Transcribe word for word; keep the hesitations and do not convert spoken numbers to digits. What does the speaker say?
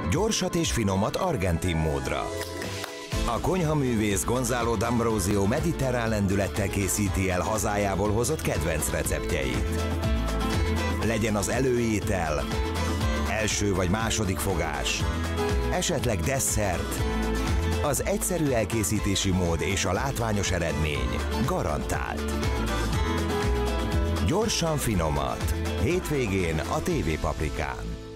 Gyorsat és finomat argentin módra. A konyhaművész Gonzalo D'Ambrosio mediterrán lendülettel készíti el hazájából hozott kedvenc receptjeit. Legyen az előétel, első vagy második fogás, esetleg desszert, az egyszerű elkészítési mód és a látványos eredmény garantált. Gyorsan finomat. Hétvégén a té vé Paprikán.